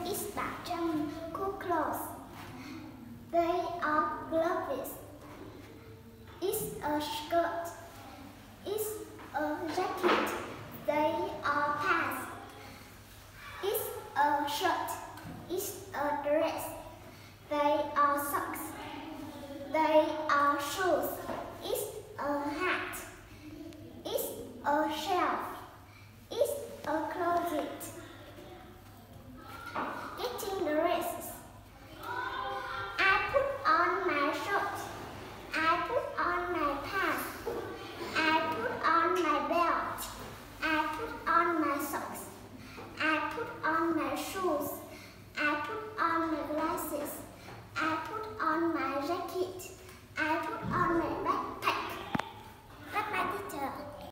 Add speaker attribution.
Speaker 1: is pattern clothes. They are gloves. It's a skirt. It's a jacket. They are pants. It's a shirt. It's a dress. They are socks. They are shoes. It's a hat. It's a shelf. It's a closet.